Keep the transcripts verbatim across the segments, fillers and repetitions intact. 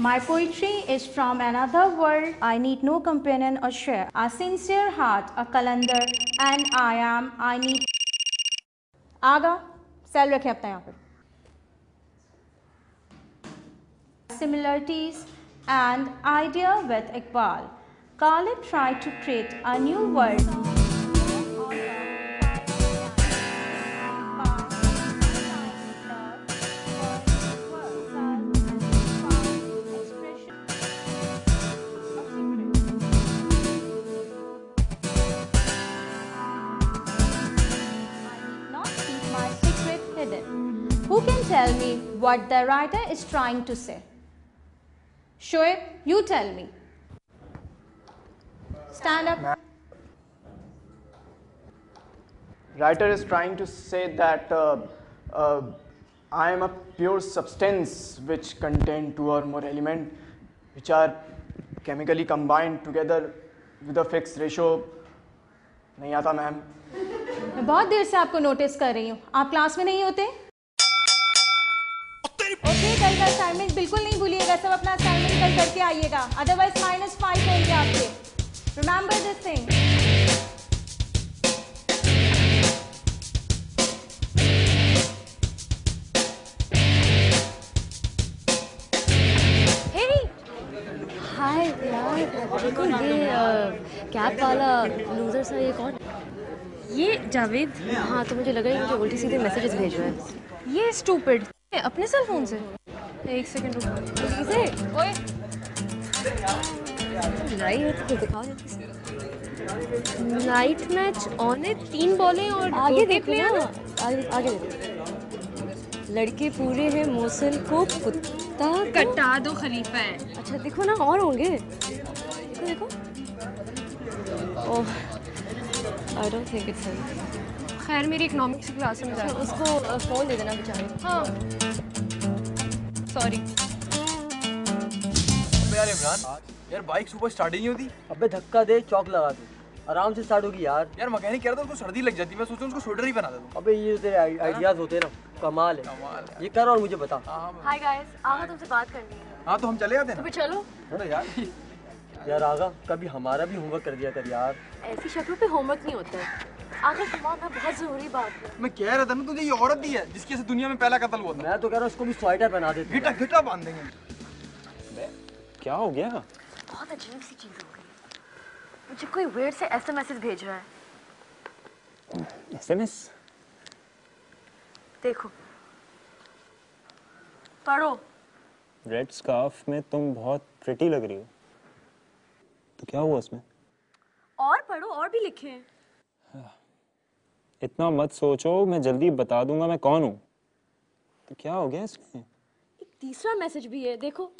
My poetry is from another world. I need no companion or share. A sincere heart, a calendar, and I am. I need. आगा सेल रखें अपना यहाँ पर. Similarities and idea with Iqbal. Khalid tried to create a new world. Who can tell me what the writer is trying to say? Shoaib, you tell me. Stand up. Writer is trying to say that uh, uh, I am a pure substance which contain two or more elements which are chemically combined together with a fixed ratio. नहीं आता ma'am. मैं बहुत देर से आपको notice कर रही हूँ. आप क्लास में नहीं होते? ओके, कल का असाइनमेंट बिल्कुल नहीं भूलिएगा. सब अपना असाइनमेंट कल करके आइएगा. अदरवाइज माइनस फाइव होंगे आपके. Remember this thing. हाय यार, देखो ये कैप वाला लूजर सा ये कौन? ये जावेद. हाँ, तो मुझे लगा ये मुझे उल्टी सीधे मैसेजेस भेज रहा है. ये स्टूपिड अपने सेल फोन से. एक सेकंड रुको. किसे? ओए नहीं है तो दिखाओ. नाइट मैच ऑन है. तीन बॉलें और आगे देख ले. आगे आगे देखो. लड़के पूरे हैं मौसल को कुत्ता कटा दो खलीफा है. अच्छा देखो ना, और होंगे. देखो देखो. Oh, I don't think it's him. खैर मेरी इकोनॉमिक्स की क्लास में जाए. उसको फ़ोन दे देना बेचारे. हाँ सॉरी. यार इमरान, यार बाइक सुबह स्टार्ट ही नहीं होती. अबे धक्का दे, चौक लगा दे, आराम से स्टार्ट होगी यार. यार मैकेनिक कह रहा था उसको सर्दी लग जाती है. मैं सोचा उसको स्वेटर ही बना देता. अबे ये तेरे आइडियाज होते हैं ना, कमाल है. कमाल है. ये कर और मुझे बता. हाय गाइस, आगा तुमसे बात करनी है. हाँ तो हम चले जाते हैं. तो चलो. अरे यार यार आगा, कभी हमारा भी होमवर्क कर दिया कर यार. ऐसी शक्लों पे होमवर्क नहीं होता है. आगे तुम्हारा मैं बहुत जरूरी बात है. मैं कह रहा था ना, तुझे ये औरत दी है जिसकी से दुनिया में पहला कत्ल हुआ था. मैं तो कह रहा हूँ इसको भी स्वेटर पहना देते. घिटा घिटा बांध देंगे. क्या हो गया? बहुत अजीब सी चीज हो गई. मुझे कोई वेयर से एसएमएस भेज रहा है. एसएमएस? देखो, पढ़ो. रेड स्कार्फ में तुम बहुत प्रिटी लग रही हो. तो क्या हुआ उसमें? और पढ़ो, और भी लिखे हैं. इतना मत सोचो, मैं जल्दी बता दूंगा मैं कौन हूँ. तो क्या हो गया इसमें? एक तीसरा मैसेज भी है, देखो.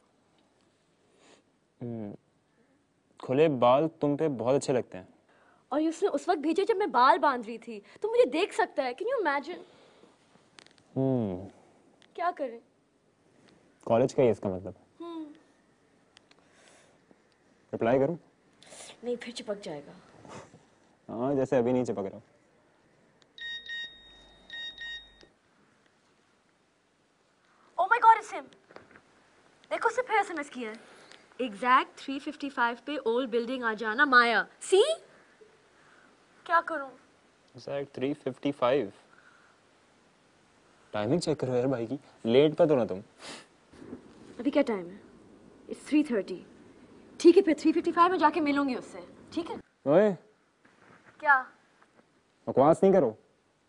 खुले बाल तुम पे बहुत अच्छे लगते हैं. और ये उसने उस वक्त भेजा जब मैं बाल बांध रही थी. तो मुझे देख सकता है. Can you imagine? हम्म क्या करें? कॉलेज का ही इसका मतलब. हम्म रिप्लाई करूं? नहीं, फिर चिपक जाएगा. हाँ, जैसे अभी नहीं चिपक रहा. Oh my god, it's him. देखो, उसने फिर एसएमएस किया है. एग्जैक्ट थ्री फिफ्टी फाइव पे ओल्ड बिल्डिंग आ जाना माया. सी, क्या करूं? Exact three fifty five. Timing check करो यार भाई की. लेट पे तो ना तुम. अभी क्या टाइम है? It's three thirty. ठीक है, फिर थ्री फिफ्टी फाइव में जाके मिलूंगी उससे. ठीक है? ओए, क्या? बकवास नहीं करो.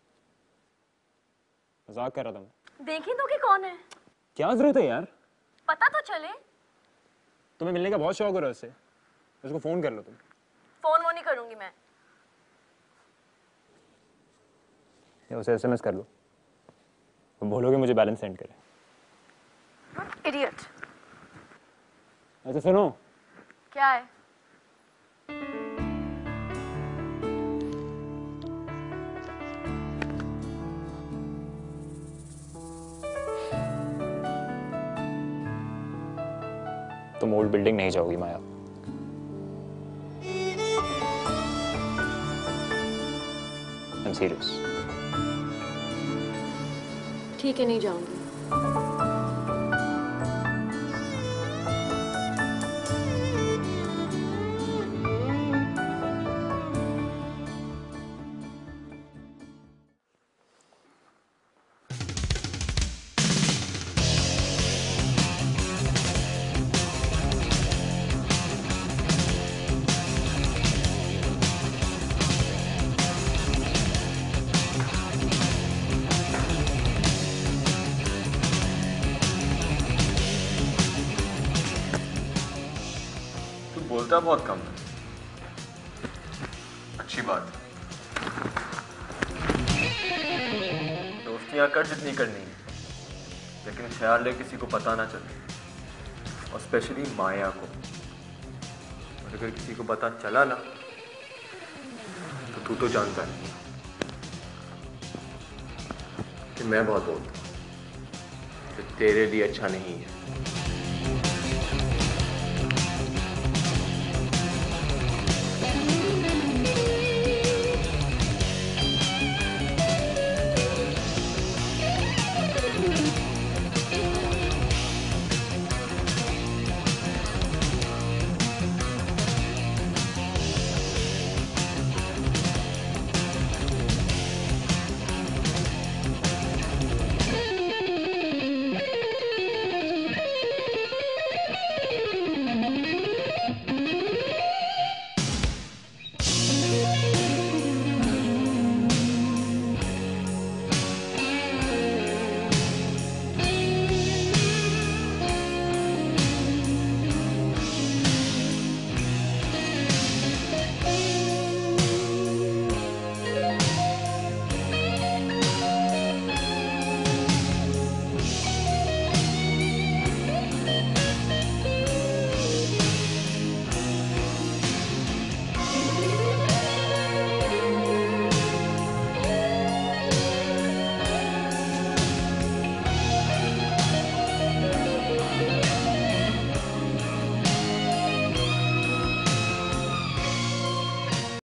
मजाक कर रहा था मैं. देखें तो कि कौन है. क्या जरूरत है यार? पता तो चले. तुम्हें मिलने का बहुत शौक हो रहा है उससे. उसको फोन कर लो तुम. फोन वो नहीं करूंगी मैं. या उसे एसएमएस कर लो. तुम बोलोगे मुझे बैलेंस सेंड करे. इडियट. अच्छा सुनो. क्या है? तुम ओल्ड बिल्डिंग नहीं जाओगी माया. I'm serious. ठीक है, नहीं जाऊंगी. बोलता बहुत कम है। अच्छी बात। दोस्तियां कर जितनी करनी है, लेकिन ख्याल है किसी को पता ना चले, और स्पेशली माया को। और अगर किसी को पता चला ना, तो तू तो जानता है कि मैं बहुत बोलता हूँ, तो तेरे लिए अच्छा नहीं है।